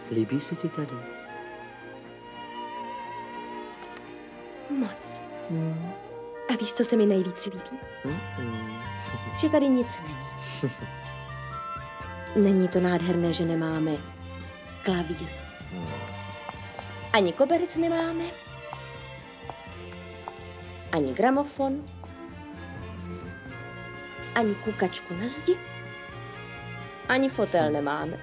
Líbí se ti tady? Moc. A víš, co se mi nejvíc líbí? Že tady nic není. Není to nádherné, že nemáme klavír. Ani koberec nemáme. Ani gramofon. Ani kukačku na zdi. Ani fotel nemáme.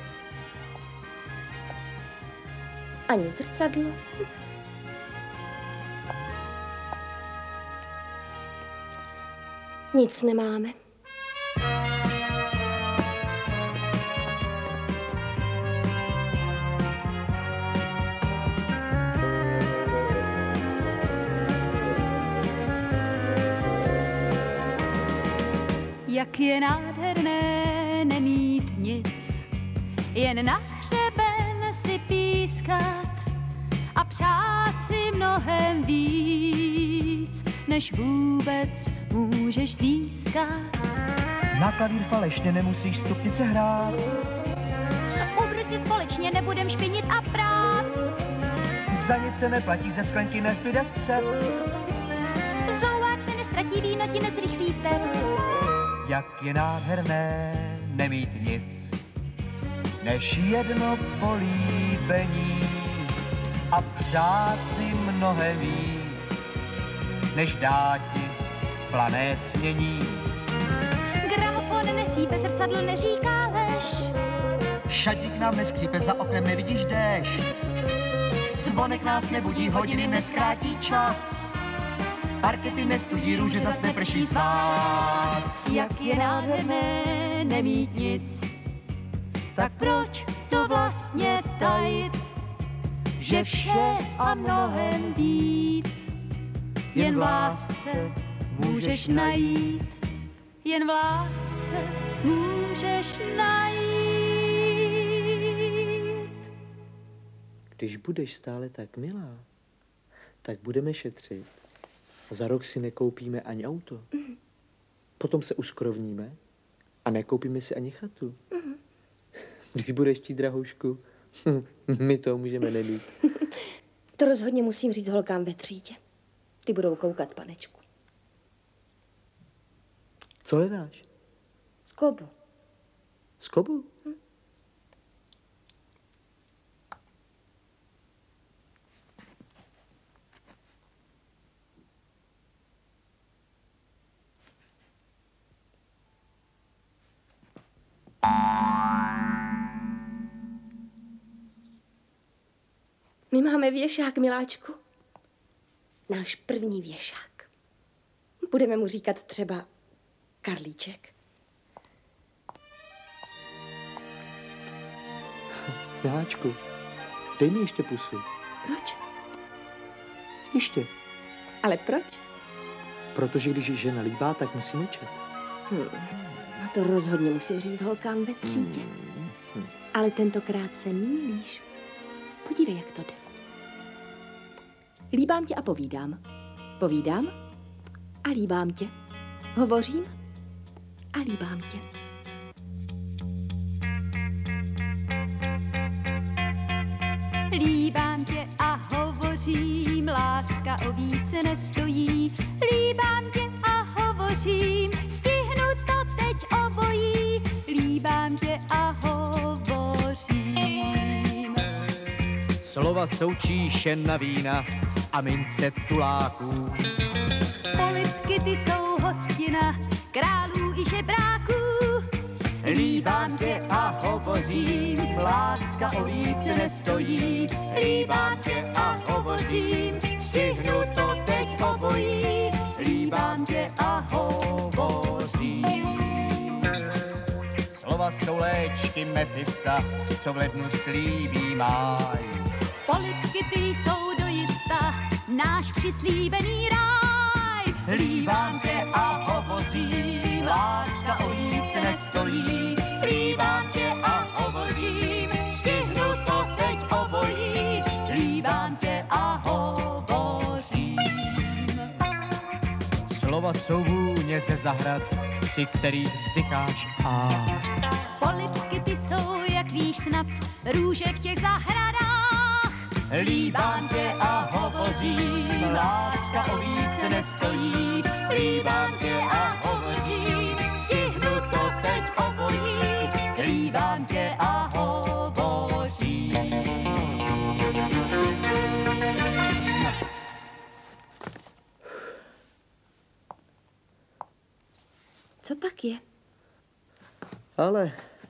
Ani zrcadlo. Nic nemáme. Jak je nádherné nemít nic, jen na hřeben si pískat a přát si mnohem víc, než vůbec můžeš získat. Na klavír falešně nemusíš stupnice hrát. Ubry si společně nebudem špinit a prát. Za nic se neplatí, ze sklenky nezbyde střep. Zouvák se nestratí, víno ti nezrychlí tep. Jak je nádherné nemít nic, než jedno políbení a přát si mnohem víc, než dá ti plané snění. Gramofon nesýpe, zrcadlo neříká lež. Šatník nám neskřípe, za oknem nevidíš déšť. Zvonek nás nebudí, hodiny neskrátí čas. Parkety nestudí, růže zas neprší z vás. Jak je nádherné nemít nic, tak proč to vlastně tajit, že vše a mnohem víc jen v lásce můžeš najít, jen v lásce můžeš najít. Když budeš stále tak milá, tak budeme šetřit. Za rok si nekoupíme ani auto. Potom se uskrovníme a nekoupíme si ani chatu. Když budeš chtít drahoušku, my to můžeme nemít. To rozhodně musím říct holkám ve třídě. Ty budou koukat, panečku. Co hledáš? Skobu. Skobu? My máme věšák, miláčku. Náš první věšák. Budeme mu říkat třeba Karlíček. Miláčku, dej mi ještě pusu. Proč? Ještě. Ale proč? Protože když je žena líbá, tak musí mlčet. No to rozhodně musím říct holkám ve třídě. Ale tentokrát se mýlíš. Podívej, jak to jde. Líbám tě a povídám. Povídám a líbám tě. Hovořím a líbám tě. Líbám tě a hovořím, láska o více nestojí. Líbám tě a hovořím, stihnu to teď obojí. Líbám tě a hovořím. Slova jsou číšena vína a mince tuláků. Polibky ty jsou hostina králů i žebráků. Líbám tě a hovořím, láska o více nestojí. Líbám tě a hovořím, stihnu to teď obojí. Líbám tě a hovořím. Slova jsou léčky Mefista, co v lednu slíbí máj. Polibky ty jsou dojista náš přislíbený ráj. Líbám tě a hovořím, láska o více nestojí. Líbám tě a hovořím, stihnu to teď obojí. Líbám tě a hovořím. Slova jsou vůně ze zahrad, při kterých vzdycháš a. Polibky ty jsou jak víš uvidíš snad růže v těch zahradách. Líbám tě a hovořím, láska o více nestojí. Líbám tě a hovořím, stihnu to teď obojí. Líbám tě a hovořím. Co pak je? Ale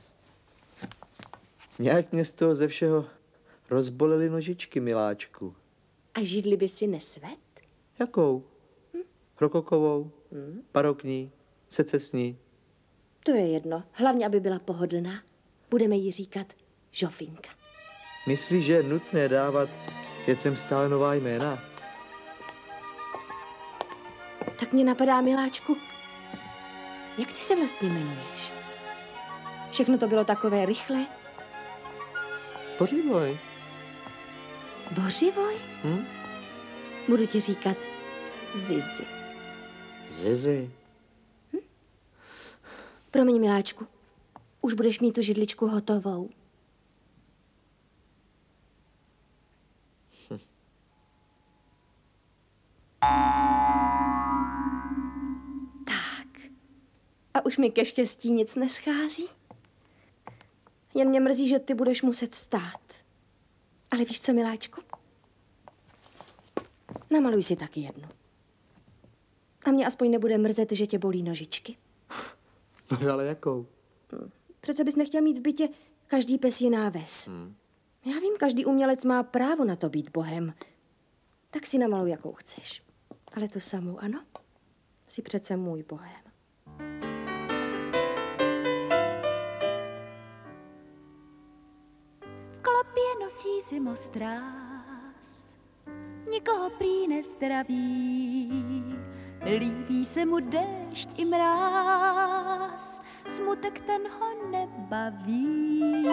nějak mě z toho ze všeho rozbolely nožičky, miláčku. A židli by si nesvet? Jakou? Rokokovou? Barokní? Secesní? To je jedno. Hlavně, aby byla pohodlná. Budeme jí říkat Žofinka. Myslíš, že je nutné dávat věcem stále nová jména? Tak mě napadá, miláčku, jak ty se vlastně jmenuješ? Všechno to bylo takové rychlé. Bořivoj. Bořivoj? Budu ti říkat Zizi. Zizi. Promiň, miláčku, už budeš mít tu židličku hotovou. Tak. A už mi ke štěstí nic neschází? Jen mě mrzí, že ty budeš muset stát. Ale víš co, miláčku? Namaluj si taky jednu. A mě aspoň nebude mrzet, že tě bolí nožičky. No ale jakou? Přece bys nechtěl mít v bytě každý pes jiná ves. Já vím, každý umělec má právo na to být bohem. Tak si namaluj, jakou chceš. Ale tu samou, ano? Jsi přece můj bohem. Klopě nosí zimostrás, nikoho prý nezdraví. Líbí se mu déšť i mráz, smutek ten ho nebaví.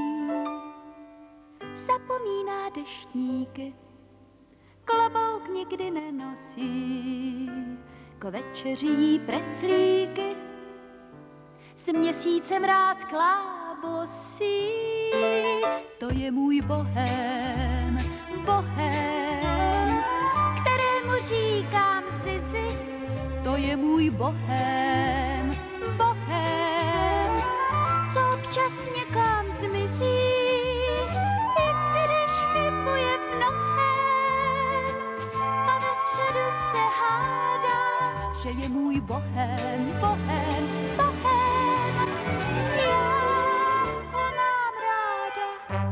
Zapomíná deštníky, klobouk nikdy nenosí, k večeři jí preclíky, s měsícem rád klábosí. To je můj bohem, bohem, kterému říkám Zizi. To je můj bohem, bohem, co občas někam zmizí, i když chybuje v mnohém a ve středu se hádá, že je můj bohem, bohem, bohem. Já ho mám ráda.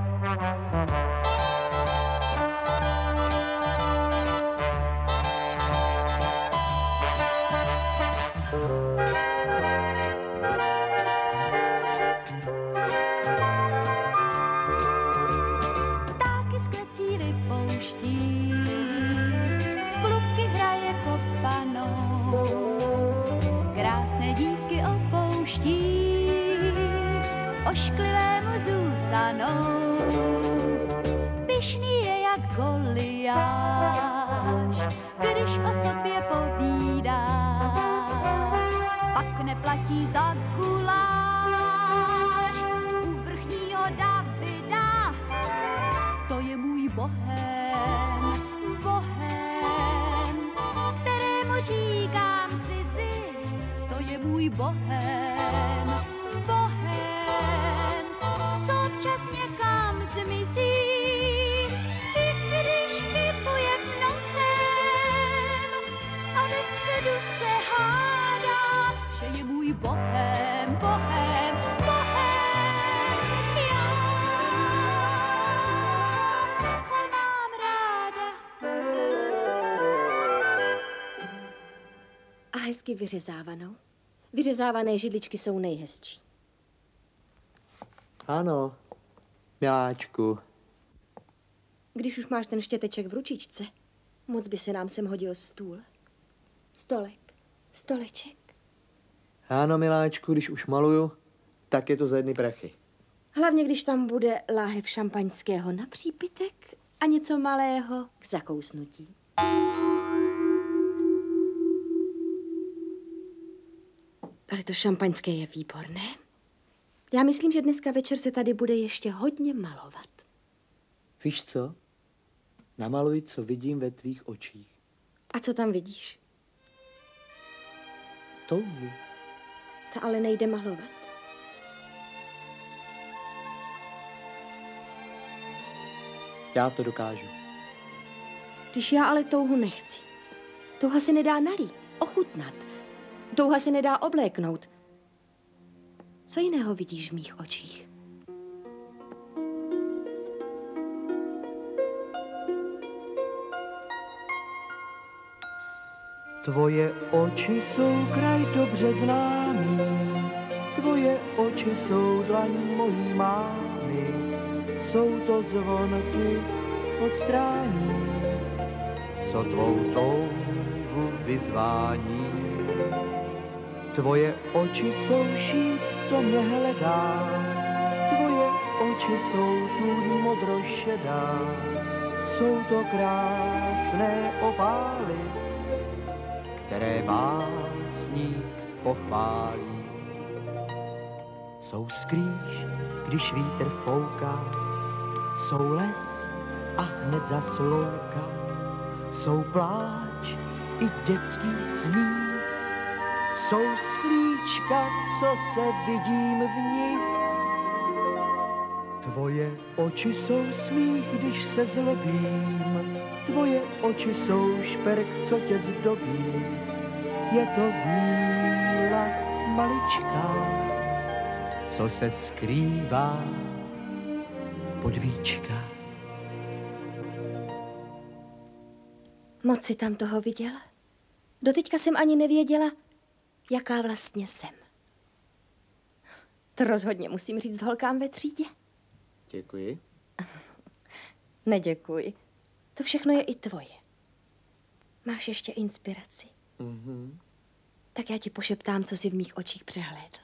Ptáky z klecí vypouští, z kluky hraje kopanou, krásné dívky opouští, ošklivému zůstanou. Pyšný je jak Goliáš, když o sobě povídá, pak neplatí za guláš u vrchního Davida. To je můj bohem, bohem, kterému říkám Zizi. To je můj bohem, bohem, co občas někam zmizí, i když chybuje v mnohém a ve středu se hádá, že je můj bohem, bohem, bohem. Já ho mám ráda. A hezky vyřezávanou. Vyřezávané židličky jsou nejhezčí. Ano, miláčku. Když už máš ten štěteček v ručičce, moc by se nám sem hodil stůl. Stolek, stoleček. Ano, miláčku, když už maluju, tak je to za jedny prachy. Hlavně, když tam bude láhev šampaňského na přípitek a něco malého k zakousnutí. Ale to šampaňské je výborné. Já myslím, že dneska večer se tady bude ještě hodně malovat. Víš co? Namaluj, co vidím ve tvých očích. A co tam vidíš? Touhu. Ta ale nejde malovat. Já to dokážu. Když já ale touhu nechci. Touha se nedá nalít, ochutnat. Touha se nedá obléknout. Co jiného vidíš v mých očích? Tvoje oči jsou kraj dobře známý, tvoje oči jsou dlaň mojí mámy, jsou to zvonky pod strání, co tvou touhu vyzvání. Tvoje oči jsou šíp, co mě hledá, tvoje oči jsou tu modrošedá, jsou to krásné opály, které básník pochválí. Jsou skrýš, když vítr fouká, jsou les a hned zaslouka, jsou pláč i dětský smích, jsou sklíčka, co se vidím v nich. Tvoje oči jsou smích, když se zlobím, tvoje oči jsou šperk, co tě zdobí. Je to víla maličká, co se skrývá pod víčka. Moc si tam toho viděla? Doteďka jsem ani nevěděla, jaká vlastně jsem. To rozhodně musím říct holkám ve třídě. Děkuji. Neděkuji. To všechno je i tvoje. Máš ještě inspiraci? Mhm. Tak já ti pošeptám, co si v mých očích přehlédl.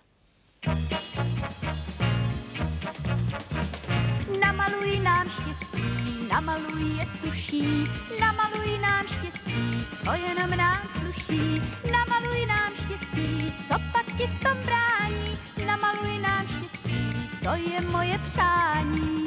Namaluj nám štěstí, namaluj je tuší, namaluj nám štěstí, co jenom nám sluší. Namaluj nám štěstí, co pak ti v tom brání, namaluj nám štěstí, to je moje přání.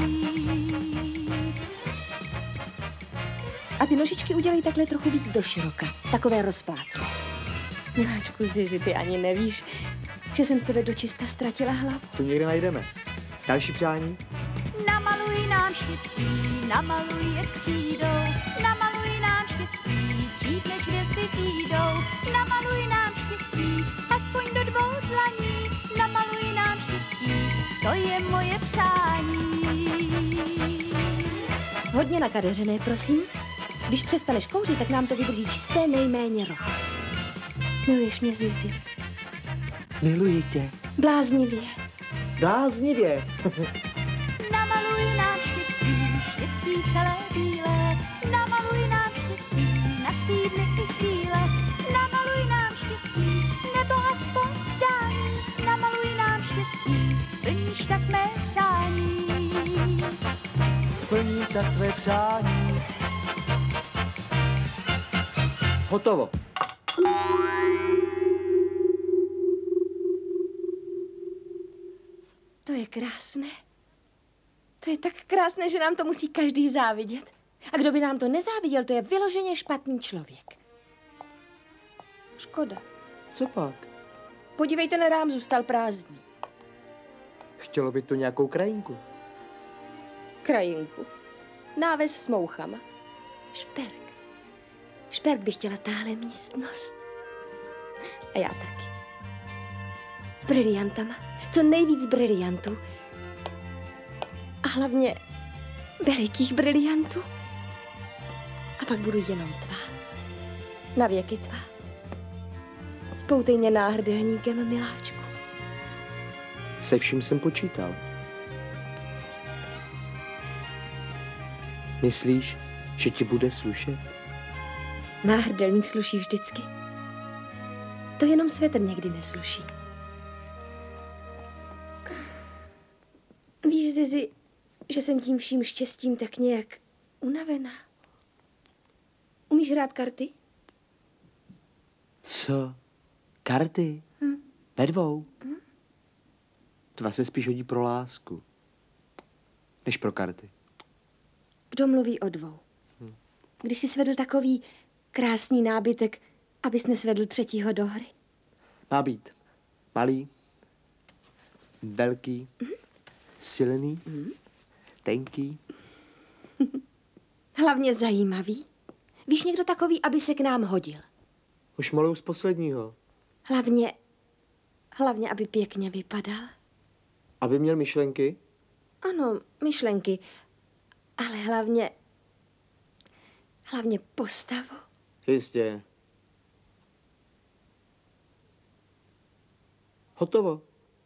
A ty nožičky udělej takhle trochu víc doširoka, takové rozpláclé. Miláčku Zizi, ty ani nevíš, že jsem z tebe dočista ztratila hlavu. Tu někde najdeme. Další přání? Namaluj nám štěstí, namaluj je křídou, namaluj nám štěstí, dřív než hvězdy výjdou. Namaluj nám štěstí, aspoň do 2 dlaní, namaluj nám štěstí, to je moje přání. Hodně nakadeřené, prosím. Když přestaneš kouřit, tak nám to vydrží čisté nejméně rok. Miluješ mě, Zizi? Miluji tě. Bláznivě. Bláznivě. Namaluj nám štěstí, štěstí celé bílé, namaluj nám štěstí, na týdny i chvíle. Namaluj nám štěstí, nebo aspoň zdání, namaluj nám štěstí, splníš tak mé přání. Splní tak tvé přání. Hotovo. To je krásné. To je tak krásné, že nám to musí každý závidět. A kdo by nám to nezáviděl, to je vyloženě špatný člověk. Škoda. Co pak? Podívej, ten rám zůstal prázdný. Chtělo by to nějakou krajinku. Krajinku. Náves s mouchama. Šperk. Šperk by chtěla táhle místnost. A já taky. S briliantama. Co nejvíc briliantů. A hlavně velikých briliantů. A pak budu jenom tvá. Na věky tvá. Spoutej mě náhrdelníkem, miláčku. Se vším jsem počítal. Myslíš, že ti bude slušet? Náhrdelník sluší vždycky. To jenom svetr někdy nesluší. Víš, Zizi, že jsem tím vším štěstím tak nějak unavená. Umíš hrát karty? Co? Karty? Ve 2? Dva se spíš hodí pro lásku, než pro karty. Kdo mluví o dvou? Když jsi svedl takový krásný nábytek, abys nesvedl třetího do hry? Má být malý, velký, silný, tenký. Hlavně zajímavý. Víš někdo takový, aby se k nám hodil? Už maluju z posledního. Hlavně, aby pěkně vypadal. Aby měl myšlenky? Ano, myšlenky. Ale hlavně postavu. Jistě. Hotovo.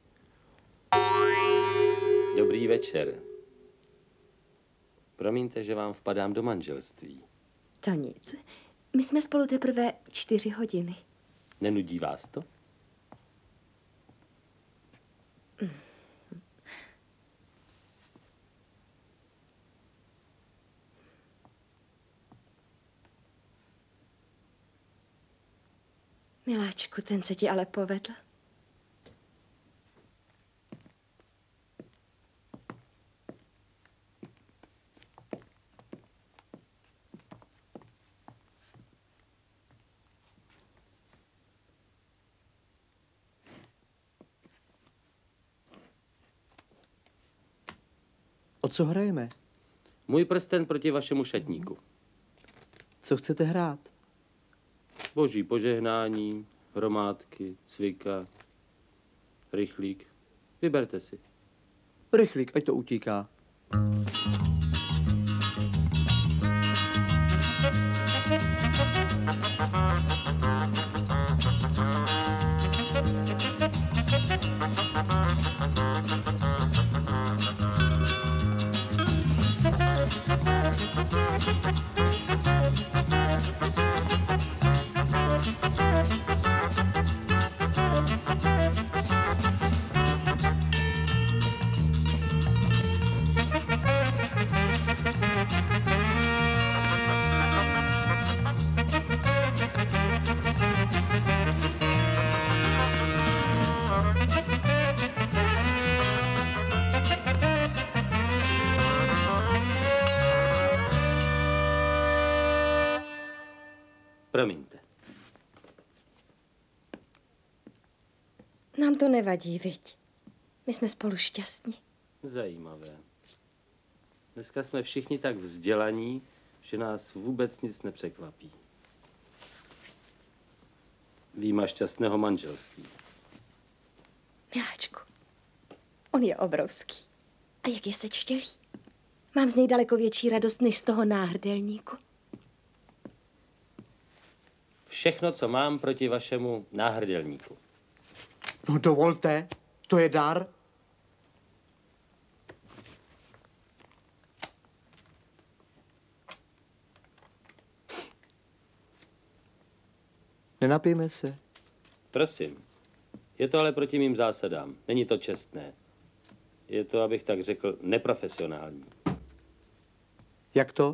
Dobrý večer. Promiňte, že vám vpadám do manželství. To nic. My jsme spolu teprve 4 hodiny. Nenudí vás to? Miláčku, ten se ti ale povedl. O co hrajeme? Můj prsten proti vašemu šatníku. Co chcete hrát? Boží požehnání, hromádky, cvika, rychlík. Vyberte si. Rychlík, ať to utíká. Promiňte. Nám to nevadí, viď? My jsme spolu šťastní. Zajímavé. Dneska jsme všichni tak vzdělaní, že nás vůbec nic nepřekvapí. Výjima šťastného manželství. Miláčku, on je obrovský. A jak je sečtělý. Mám z něj daleko větší radost, než z toho náhrdelníku. Všechno, co mám proti vašemu náhrdelníku. No dovolte, to je dar. Nenapijeme se. Prosím. Je to ale proti mým zásadám. Není to čestné. Je to, abych tak řekl, neprofesionální. Jak to?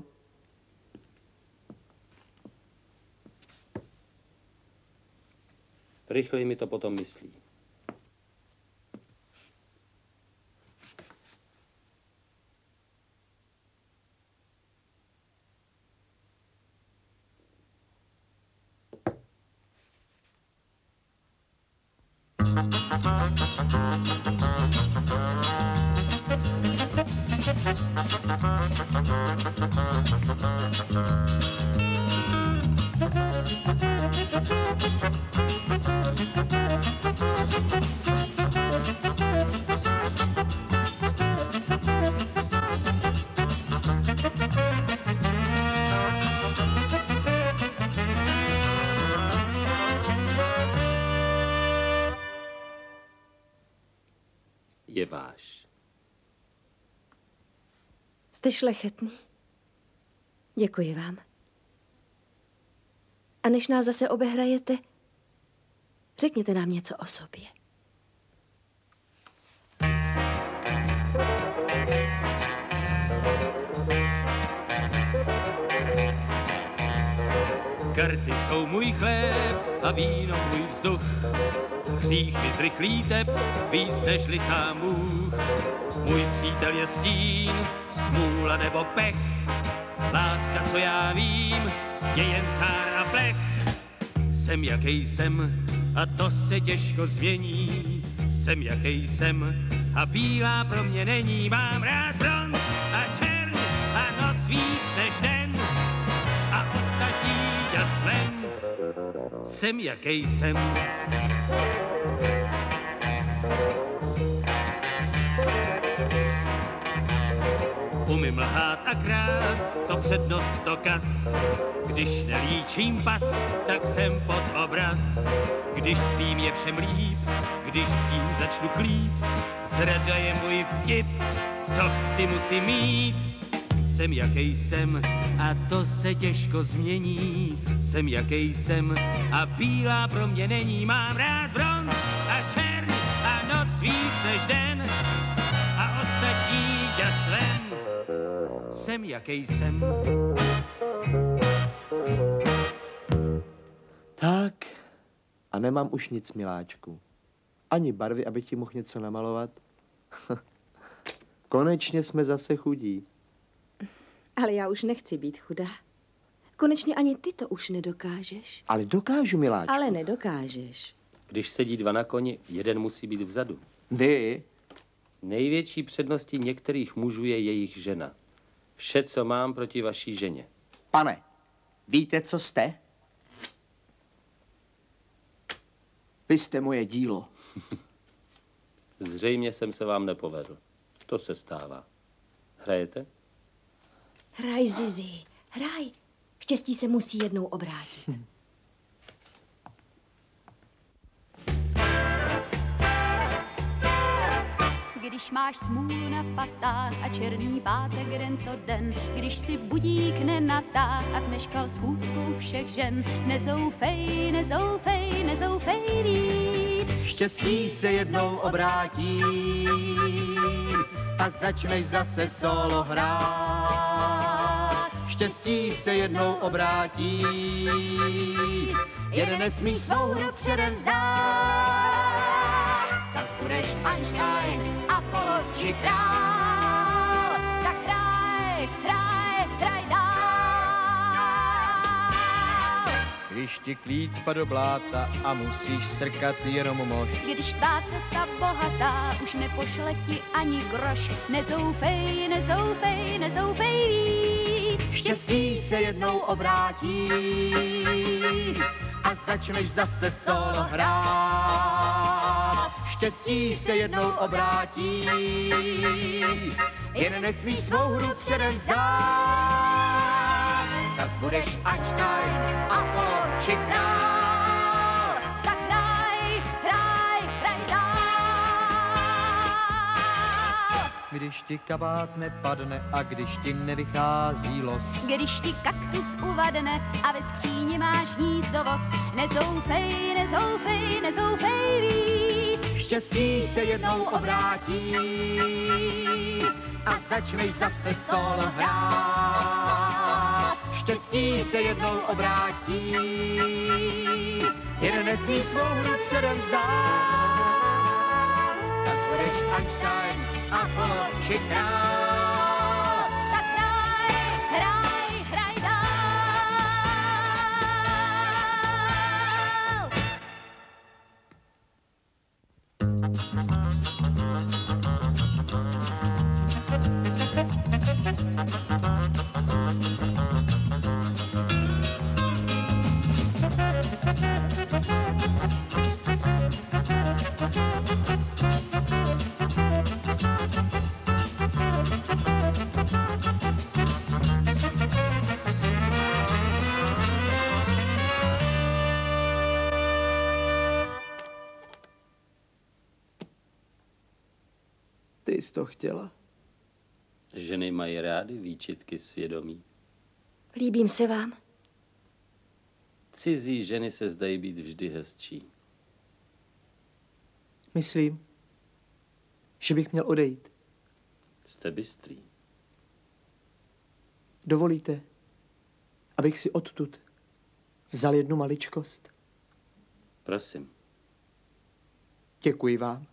Rychleji mi to potom myslí. Je váš. Jste šlechetný. Děkuji vám. A než nás zase obehrajete, řekněte nám něco o sobě. Karty jsou můj chléb a víno můj vzduch. Hřích mi zrychlí tep víc nežli sám Bůh. Můj přítel je stín, smůla nebo pech. Láska, co já vím, je jen cár a plech. Jsem, jaký jsem, a to se těžko změní. Jsem, jaký jsem, a bílá pro mě není. Mám rád bronz a čern a noc víc než den. A ostatní ďas ven. Jsem, jaký jsem. Umím lhát a krást, co přednost to kas. Když nelíčím pas, tak jsem pod obraz. Když spím, je všem líp, když tím začnu klít. Zrada je můj vtip, co chci, musím mít. Jsem, jaký jsem, a to se těžko změní. Jsem, jaký jsem, a bílá pro mě není. Mám rád bronz a čern a noc víc než den. A ostatní ďas ven. Jsem, jaký jsem. Tak, a nemám už nic, miláčku. Ani barvy, abych ti mohl něco namalovat. Konečně jsme zase chudí. Ale já už nechci být chudá. Konečně ani ty to už nedokážeš. Ale dokážu, miláčku. Ale nedokážeš. Když sedí dva na koni, jeden musí být vzadu. Vy? Největší předností některých mužů je jejich žena. Vše, co mám proti vaší ženě. Pane, víte, co jste? Vy jste moje dílo. Zřejmě jsem se vám nepovedl. To se stává. Hrajete? Hraj, Zizi, hraj. Štěstí se musí jednou obrátit. Když máš smůlu na patách a černý pátek den co den, když si budík nenatáh a zmeškal schůzku všech žen, nezoufej, nezoufej, nezoufej víc. Štěstí se jednou obrátí a začneš zase solo hrát. Štěstí se jednou obrátí, jeden nesmí svou hru předem vzdát. Zas budeš Einstein, Apollo či král, tak hraj, hraj, hraj dál. Když ti klíc spadl do bláta a musíš srkat jenom mož. Když tvá teta bohatá už nepošle ti ani groš, nezoufej, nezoufej, nezoufej víc. Štěstí se jednou obrátí a začneš zase solo hrát. Štěstí se jednou obrátí, jen nesmí svou hru předem vzdát. Zas budeš Einstein, Apollo či král, Tak hraj, hraj, hraj dál. Když ti kabát nepadne a když ti nevychází los. Když ti kaktus uvadne a ve skříni máš hnízdovoz, nezoufej, nezoufej, nezoufej víc. štěstí se jednou obrátí a začneš zase solo hrát. Štěstí se jednou obrátí, jeden nesmí svou hru předem vzdát. Zas budeš Einstein, Apollo či král. Tak hraj, hraj, hraj dál. Ty jsi to chtěla? Ženy mají rády výčitky svědomí. Líbím se vám? Cizí ženy se zdají být vždy hezčí. Myslím, že bych měl odejít. Jste bystrý. Dovolíte, abych si odtud vzal jednu maličkost? Prosím. Děkuji vám.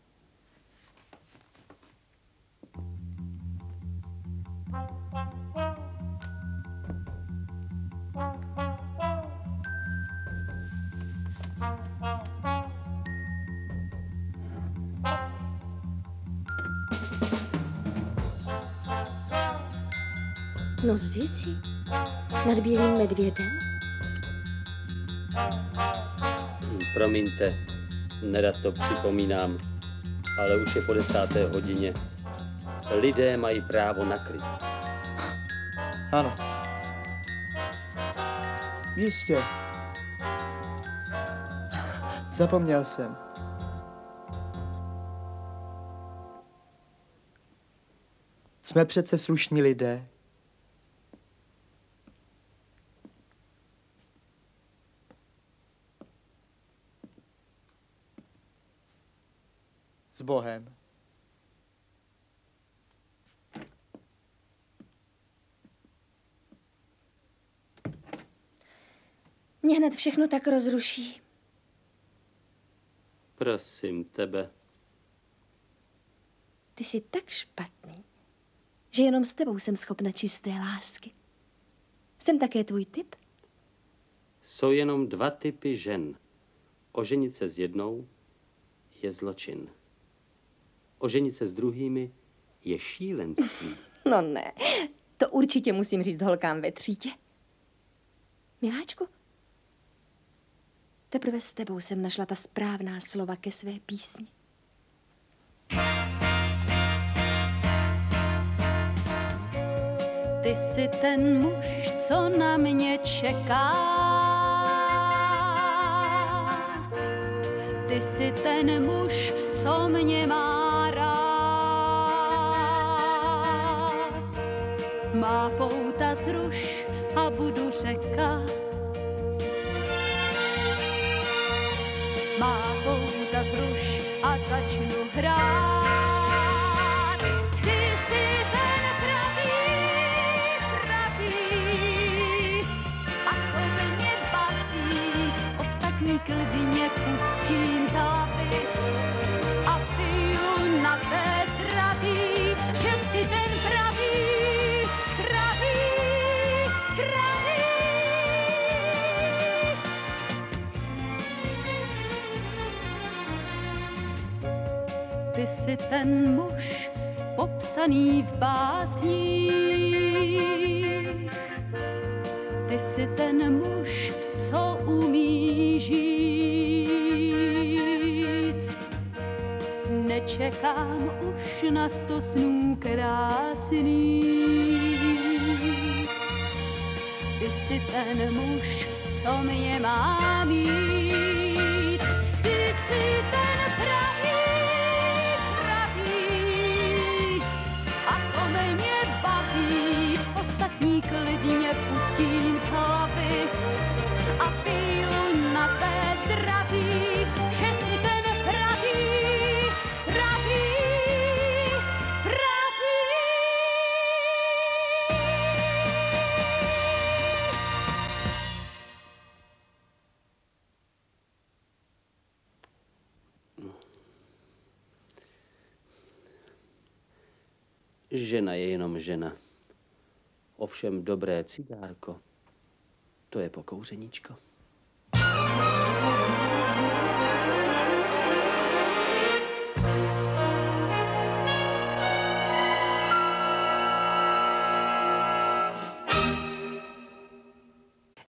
No Zizi, nad bílým medvědem? Promiňte, nerad to připomínám, ale už je po 10. hodině. Lidé mají právo na klid. Ano. Jistě. Zapomněl jsem. Jsme přece slušní lidé. S Bohem. Mě hned všechno tak rozruší. Prosím tebe. Ty jsi tak špatný, že jenom s tebou jsem schopna čisté lásky. Jsem také tvůj typ? Jsou jenom 2 typy žen. Oženit se s jednou je zločin. Oženit se s druhými je šílenství. No ne, to určitě musím říct holkám ve třídě. Miláčku, teprve s tebou jsem našla ta správná slova ke své písni. Ty jsi ten muž, co na mě čeká. Ty jsi ten muž, co mě má rád. Má pouta zruš a budu řeka. Má pouta zruš a začnu hrát. Ty jsi ten pravý, a to mě baví. Ostatní klidně pustím z hlavy a piju na tvé zdraví, že jsi ten pravý. Ty jsi ten muž popsaný v básních. Ty jsi ten muž, co umí žít. Nečekám už na 100 snů krásných. Ty jsi ten muž, co mě má mít. Ty jsi ten pravý. Ostatní klidně pustím z hlavy a piju na tvé zdraví, že jsi ten pravý. Žena je jenom žena. Ovšem dobré cigárko, to je pokouřeníčko.